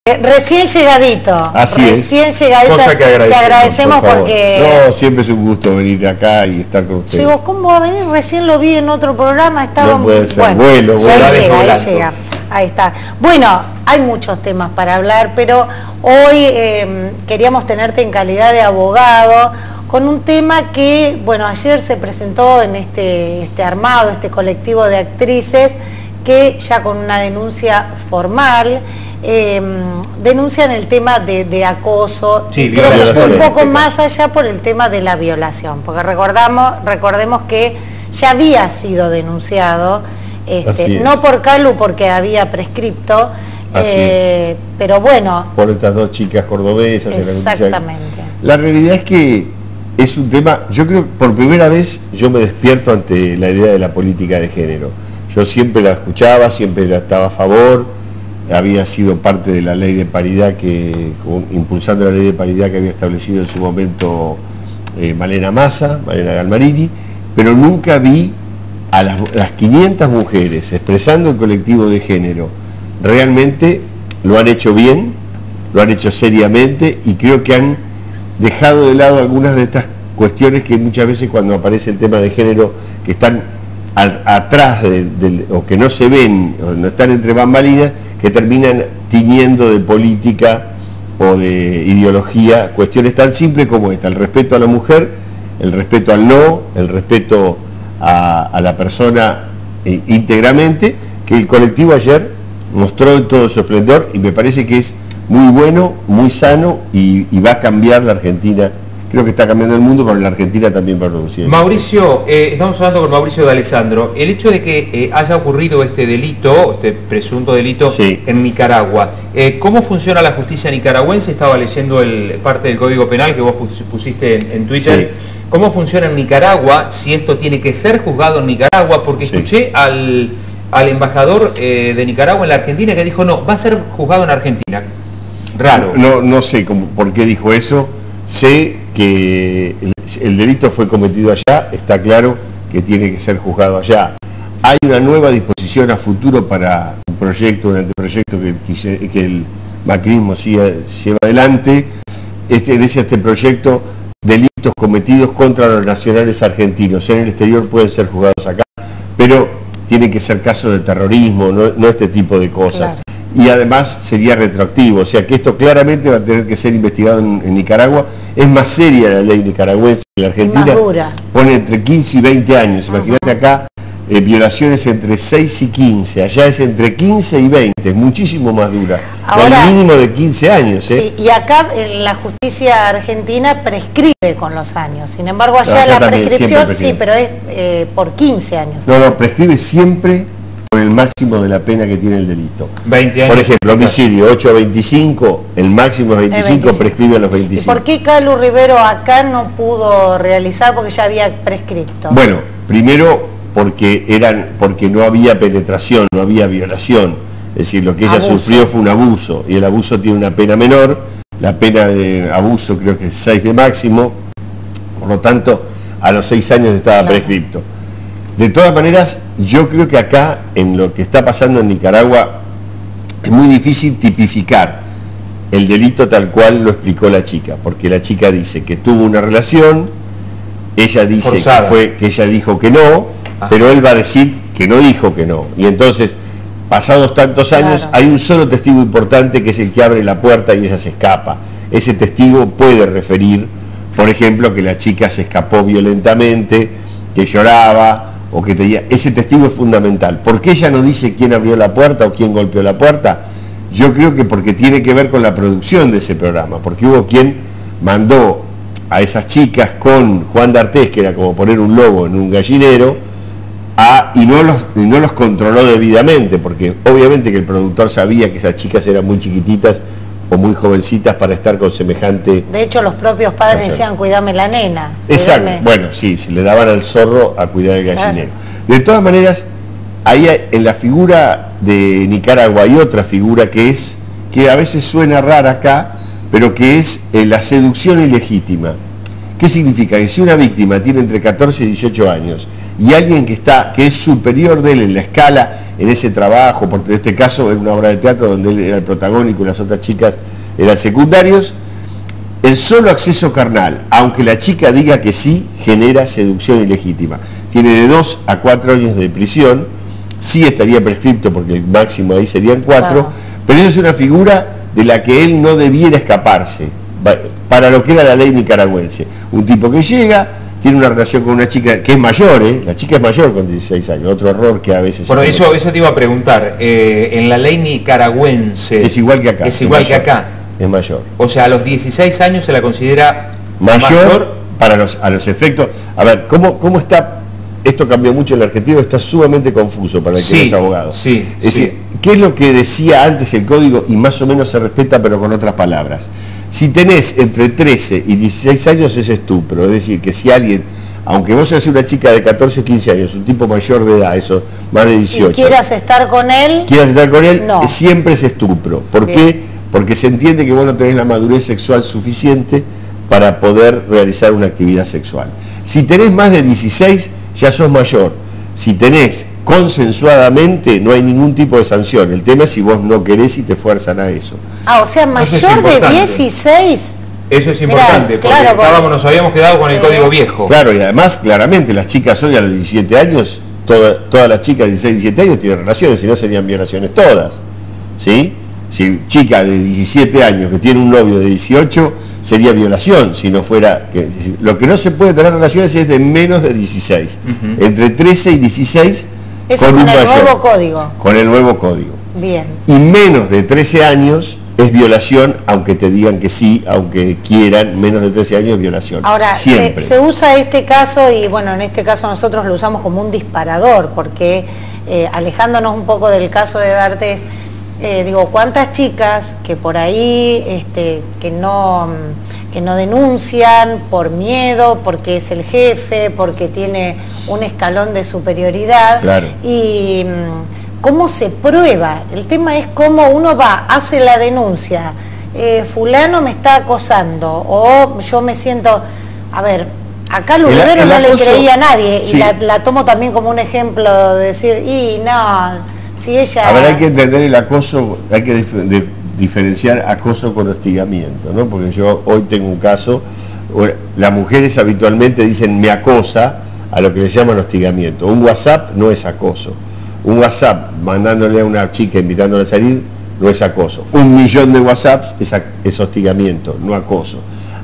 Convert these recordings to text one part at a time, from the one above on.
Recién llegadito. Así recién es. llegadito. Cosa que agradecemos, te agradecemos por porque... No, siempre es un gusto venir acá y estar con ustedes. Digo, ¿cómo va a venir? Recién lo vi en otro programa. Estaba... No puede ser. Bueno, vuelo. Ahí llega. Ahí está. Bueno, hay muchos temas para hablar, pero hoy queríamos tenerte en calidad de abogado con un tema que, bueno, ayer se presentó en este armado, este colectivo de actrices, que ya con una denuncia formal denuncian el tema de acoso. Sí, creo que fue un poco este más allá por el tema de la violación, porque recordemos que ya había sido denunciado, no por Calu porque había prescripto, pero bueno. Por estas dos chicas cordobesas. Exactamente. La realidad es que es un tema, yo creo que por primera vez yo me despierto ante la idea de la política de género. Yo siempre la escuchaba, siempre la estaba a favor, había sido parte de la ley de paridad, impulsando la ley de paridad que había establecido en su momento Malena Galmarini, pero nunca vi a las 500 mujeres expresando el colectivo de género. Realmente lo han hecho bien, lo han hecho seriamente y creo que han dejado de lado algunas de estas cuestiones que muchas veces cuando aparece el tema de género que están atrás o que no se ven o no están entre bambalinas, que terminan tiñendo de política o de ideología cuestiones tan simples como esta: el respeto a la mujer, el respeto al no, el respeto a la persona íntegramente, que el colectivo ayer mostró en todo su esplendor y me parece que es muy bueno, muy sano y va a cambiar la Argentina. Creo que está cambiando el mundo, pero en la Argentina también va a producir. Mauricio, estamos hablando con Mauricio de Alessandro. El hecho de que haya ocurrido este delito, este presunto delito, sí, en Nicaragua, ¿cómo funciona la justicia nicaragüense? Estaba leyendo parte del Código Penal que vos pusiste en Twitter. Sí. ¿Cómo funciona en Nicaragua? Si esto tiene que ser juzgado en Nicaragua, porque escuché al embajador de Nicaragua en la Argentina que dijo, no, va a ser juzgado en Argentina. Raro. No sé por qué dijo eso. Sé que el delito fue cometido allá, está claro que tiene que ser juzgado allá. Hay una nueva disposición a futuro para un anteproyecto que el macrismo lleva adelante. Este proyecto, delitos cometidos contra los nacionales argentinos en el exterior pueden ser juzgados acá, pero tienen que ser casos de terrorismo, no este tipo de cosas. Claro. Y además sería retroactivo, o sea que esto claramente va a tener que ser investigado en Nicaragua. Es más seria la ley nicaragüense que la Argentina, pone entre 15 y 20 años. Imagínate acá, violaciones entre 6 y 15, allá es entre 15 y 20, es muchísimo más dura. Ahora, el mínimo de 15 años. Sí, y acá la justicia argentina prescribe con los años, sin embargo allá la prescripción, sí, pero es por 15 años. No, prescribe siempre por el máximo de la pena que tiene el delito. 20 años. Por ejemplo, homicidio 8 a 25, el máximo es 25, prescribe a los 25. ¿Y por qué Calu Rivero acá no pudo realizar porque ya había prescripto? Bueno, primero porque no había penetración, no había violación. Es decir, lo que ella sufrió fue un abuso, y el abuso tiene una pena menor, la pena de abuso creo que es 6 de máximo, por lo tanto a los 6 años estaba prescripto. De todas maneras, yo creo que acá, en lo que está pasando en Nicaragua, es muy difícil tipificar el delito tal cual lo explicó la chica, porque la chica dice que tuvo una relación, ella dice que ella dijo que no, pero él va a decir que no dijo que no. Y entonces, pasados tantos años, hay un solo testigo importante que es el que abre la puerta y ella se escapa. Ese testigo puede referir, por ejemplo, que la chica se escapó violentamente, que lloraba, o que tenía. Ese testigo es fundamental. ¿Por qué ella no dice quién abrió la puerta o quién golpeó la puerta? Yo creo que porque tiene que ver con la producción de ese programa, porque hubo quien mandó a esas chicas con Juan D'Artés, que era como poner un lobo en un gallinero, y no los controló debidamente, porque obviamente que el productor sabía que esas chicas eran muy chiquititas o muy jovencitas para estar con semejante... De hecho, los propios padres decían, cuidame la nena. Exacto, bueno, sí, se le daban al zorro a cuidar el gallinero. De todas maneras, ahí en la figura de Nicaragua hay otra figura que a veces suena rara acá, pero que es la seducción ilegítima. ¿Qué significa? Que si una víctima tiene entre 14 y 18 años y alguien que es superior de él en la escala en ese trabajo, porque en este caso es una obra de teatro donde él era el protagónico y las otras chicas eran secundarios, el solo acceso carnal, aunque la chica diga que sí, genera seducción ilegítima. Tiene de 2 a 4 años de prisión, sí estaría prescripto porque el máximo ahí serían 4, claro. Pero eso es una figura de la que él no debiera escaparse, para lo que era la ley nicaragüense. Un tipo que llega, tiene una relación con una chica que es mayor, la chica es mayor con 16 años, otro error que a veces... Bueno, eso te iba a preguntar, en la ley nicaragüense... Es igual que acá. Es igual que acá. Es mayor. O sea, a los 16 años se la considera mayor para a los efectos... A ver, ¿cómo está? Esto cambió mucho en la Argentina, está sumamente confuso para el que no es abogado. Sí, es decir, ¿qué es lo que decía antes el código? Y más o menos se respeta, pero con otras palabras. Si tenés entre 13 y 16 años es estupro, es decir, que si alguien, aunque vos seas una chica de 14 o 15 años, un tipo mayor de edad, eso, más de 18. ¿Y quieras estar con él? No. Siempre es estupro. ¿Por qué? Porque se entiende que vos no tenés la madurez sexual suficiente para poder realizar una actividad sexual. Si tenés más de 16, ya sos mayor. Si tenés consensuadamente, no hay ningún tipo de sanción. El tema es si vos no querés y te fuerzan a eso. Ah, o sea, mayor de 16. Eso es importante, porque claro, nos habíamos quedado con el código viejo. Claro, y además, claramente, las chicas hoy a los 17 años, todas las chicas de 16, 17 años tienen relaciones, si no serían violaciones todas. ¿Sí? Si chica de 17 años que tiene un novio de 18, sería violación, si no fuera... lo que no se puede tener relaciones es de menos de 16. Entre 13 y 16... Eso con el nuevo código. Con el nuevo código. Bien. Y menos de 13 años es violación, aunque te digan que sí, aunque quieran, menos de 13 años es violación. Ahora, se usa este caso, y bueno, en este caso nosotros lo usamos como un disparador, porque alejándonos un poco del caso de D'Artés, digo, ¿cuántas chicas que por ahí que no denuncian por miedo, porque es el jefe, porque tiene un escalón de superioridad? Claro. Y ¿cómo se prueba? El tema es cómo uno va, hace la denuncia, fulano me está acosando, o yo me siento, a ver, acá Lulibero no le creía a nadie, sí. Y la tomo también como un ejemplo de decir, y no... Si ella... A ver, hay que entender el acoso, hay que diferenciar acoso con hostigamiento, ¿no? Porque yo hoy tengo un caso, las mujeres habitualmente dicen me acosa a lo que le llaman hostigamiento. Un WhatsApp no es acoso. Un WhatsApp mandándole a una chica invitándola a salir no es acoso. 1 millón de WhatsApps es hostigamiento, no acoso.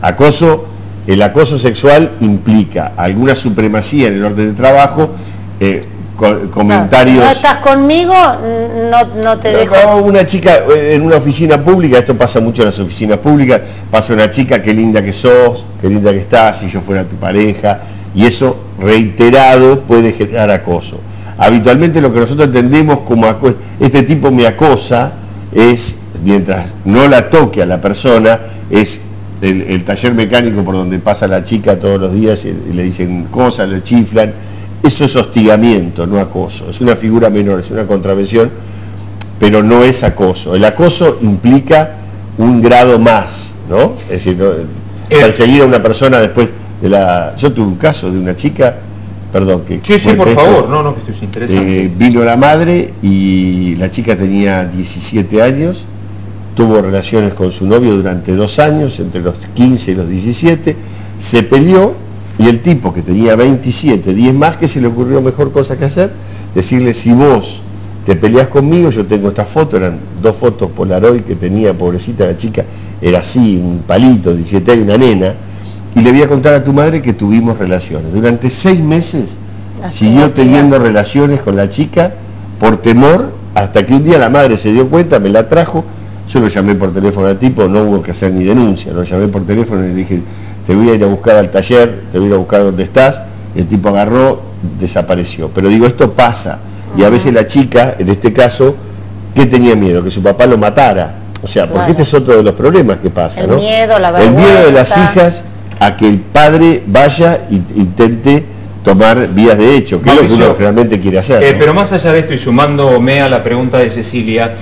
El acoso sexual implica alguna supremacía en el orden de trabajo, comentarios... No estás conmigo, no te dejo... Una chica en una oficina pública, esto pasa mucho en las oficinas públicas, pasa una chica, qué linda que sos, qué linda que estás, si yo fuera tu pareja, y eso reiterado puede generar acoso. Habitualmente lo que nosotros entendemos como este tipo me acosa es, mientras no la toque a la persona, es el taller mecánico por donde pasa la chica todos los días y le dicen cosas, le chiflan. Eso es hostigamiento, no acoso. Es una figura menor, es una contravención, pero no es acoso. El acoso implica un grado más, ¿no? Es decir, perseguir a una persona después de la... Yo tuve un caso de una chica, perdón, que... Sí, por favor, no, que esto es interesante. Vino la madre y la chica tenía 17 años, tuvo relaciones con su novio durante 2 años, entre los 15 y los 17, se peleó. Y el tipo que tenía 27, 10 más, que se le ocurrió mejor cosa que hacer, decirle, si vos te peleás conmigo, yo tengo esta foto, eran 2 fotos Polaroid que tenía, pobrecita la chica, era así, un palito, 17 años, una nena, y le voy a contar a tu madre que tuvimos relaciones. Durante 6 meses siguió teniendo relaciones con la chica por temor, hasta que un día la madre se dio cuenta, me la trajo, yo lo llamé por teléfono al tipo, no hubo que hacer ni denuncia, lo llamé por teléfono y le dije, te voy a ir a buscar al taller, te voy a ir a buscar donde estás, y el tipo agarró, desapareció. Pero digo, esto pasa, y a veces la chica, en este caso, ¿qué tenía miedo? Que su papá lo matara. O sea, porque este es otro de los problemas que pasa, ¿no? El miedo, la vergüenza. El miedo de las hijas a que el padre vaya e intente tomar vías de hecho, que es lo que uno realmente quiere hacer, ¿no? Pero más allá de esto, y sumándome a la pregunta de Cecilia,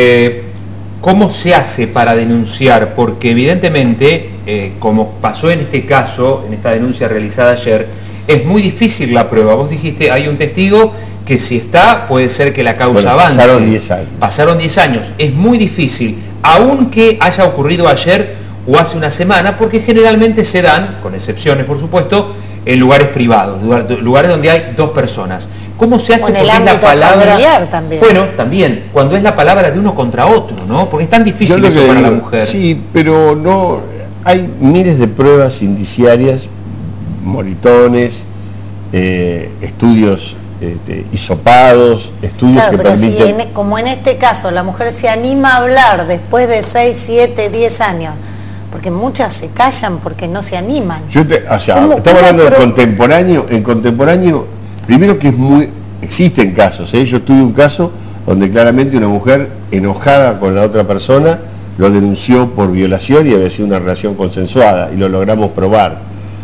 ¿cómo se hace para denunciar? Porque evidentemente, como pasó en este caso, en esta denuncia realizada ayer, es muy difícil la prueba. Vos dijiste, hay un testigo que si está, puede ser que la causa avance. Pasaron 10 años. Pasaron 10 años. Es muy difícil, aunque haya ocurrido ayer o hace una semana, porque generalmente se dan, con excepciones por supuesto, en lugares privados, lugares donde hay 2 personas. ¿Cómo se hace? O en el ámbito familiar también. Bueno, también, cuando es la palabra de uno contra otro, ¿no? Porque es tan difícil eso para la mujer. Sí, pero no, hay miles de pruebas indiciarias, moritones, estudios hisopados, estudios que pero permiten... si como en este caso la mujer se anima a hablar después de 6, 7, 10 años, porque muchas se callan porque no se animan. Estamos hablando de contemporáneo. En contemporáneo, primero que existen casos, yo tuve un caso donde claramente una mujer enojada con la otra persona lo denunció por violación y había sido una relación consensuada y lo logramos probar.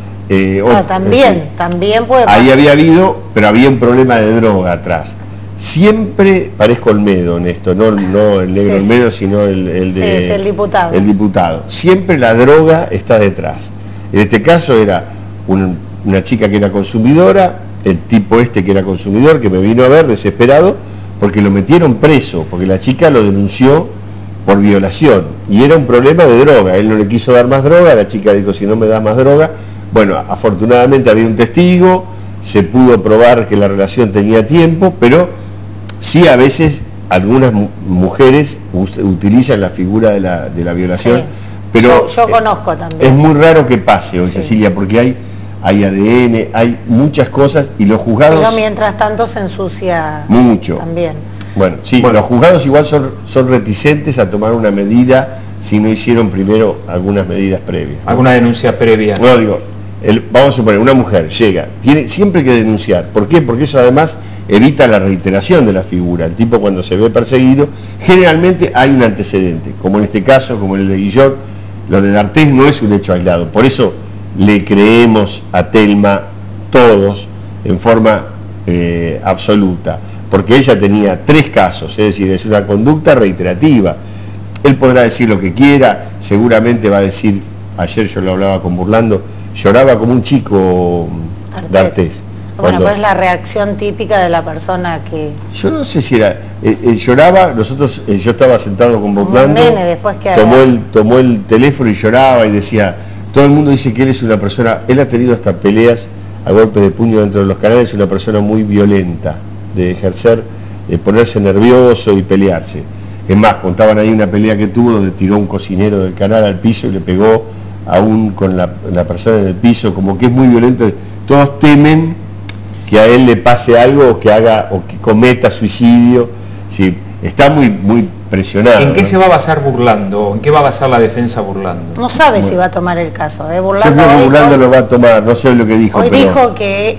También puede pasar. Ahí había habido, pero había un problema de droga atrás. Siempre, parezco Olmedo en esto, no el negro Olmedo, sino el diputado. El diputado. Siempre la droga está detrás. En este caso era una chica que era consumidora, el tipo que era consumidor, que me vino a ver desesperado, porque lo metieron preso, porque la chica lo denunció por violación, y era un problema de droga. Él no le quiso dar más droga, la chica dijo, si no me das más droga. Bueno, afortunadamente había un testigo, se pudo probar que la relación tenía tiempo, pero sí a veces algunas mujeres utilizan la figura de la violación, sí. Pero yo conozco también. Es muy raro que pase hoy, sí. Cecilia, porque hay ADN, hay muchas cosas, y los juzgados... Pero mientras tanto se ensucia mucho. También. Bueno, sí, los juzgados igual son reticentes a tomar una medida si no hicieron primero algunas medidas previas, ¿no? ¿Alguna denuncia previa? Bueno, digo, vamos a suponer, una mujer llega, tiene siempre que denunciar. ¿Por qué? Porque eso además evita la reiteración de la figura. El tipo, cuando se ve perseguido, generalmente hay un antecedente, como en este caso, como en el de Guillot. Lo de D'Artés no es un hecho aislado, por eso le creemos a Telma todos en forma absoluta, porque ella tenía 3 casos, es decir, es una conducta reiterativa. Él podrá decir lo que quiera, seguramente va a decir, ayer yo lo hablaba con Burlando, lloraba como un chico D'Artés. Bueno, pero es la reacción típica de la persona que... Yo no sé si era... lloraba, yo estaba sentado con Burlando, después que tomó el teléfono y lloraba y decía, todo el mundo dice que él es una persona, él ha tenido hasta peleas a golpes de puño dentro de los canales, es una persona muy violenta, de ejercer, de ponerse nervioso y pelearse. Es más, contaban ahí una pelea que tuvo donde tiró un cocinero del canal al piso y le pegó aún con la persona en el piso, como que es muy violento. Todos temen que a él le pase algo, o que haga, o que cometa suicidio. Sí, está muy presionado. ¿En qué se va a basar Burlando? ¿En qué va a basar la defensa Burlando? No sabe si va a tomar el caso. Burlando, yo creo que Burlando lo va a tomar, no sé lo que dijo. Hoy dijo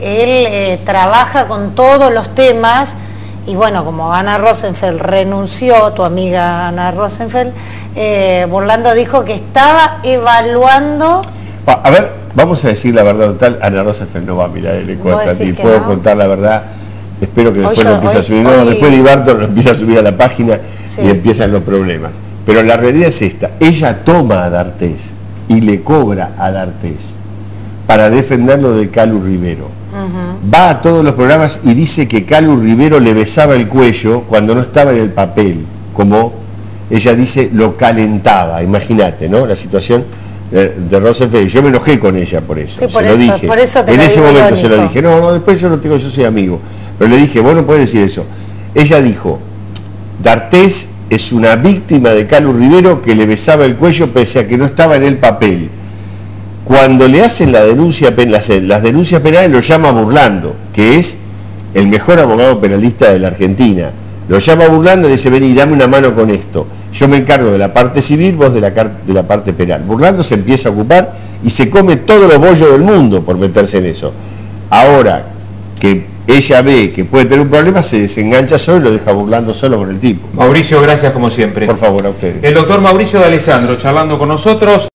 que él trabaja con todos los temas, y bueno, como Ana Rosenfeld renunció, tu amiga Ana Rosenfeld, Burlando dijo que estaba evaluando... A ver, vamos a decir la verdad total, Ana Rosenfeld no va a mirar el Ecuador, y puedo contar la verdad. Espero que después lo empiece a subir. No, después Ibarto lo empieza a subir a la página, sí. Y empiezan los problemas. Pero la realidad es esta, ella toma a D'Artés y le cobra a D'Artés para defenderlo de Calu Rivero. Va a todos los programas y dice que Calu Rivero le besaba el cuello cuando no estaba en el papel, como ella dice, lo calentaba. Imagínate, ¿no? La situación de Rosenfeld. Yo me enojé con ella por eso, sí, lo dije. Por eso en ese momento irónico. Se lo dije. No, después yo soy amigo. Pero le dije, vos no podés decir eso. Ella dijo, D'Artés es una víctima de Calu Rivero que le besaba el cuello pese a que no estaba en el papel. Cuando le hacen la denuncia, las denuncias penales, lo llama Burlando, que es el mejor abogado penalista de la Argentina. Lo llama Burlando y le dice, vení, dame una mano con esto. Yo me encargo de la parte civil, vos de la parte penal. Burlando se empieza a ocupar y se come todos los bollos del mundo por meterse en eso. Ahora que ella ve que puede tener un problema, se desengancha solo y lo deja Burlando solo con el tipo. Mauricio, gracias como siempre. Por favor, a ustedes. El doctor Mauricio D'Alessandro charlando con nosotros.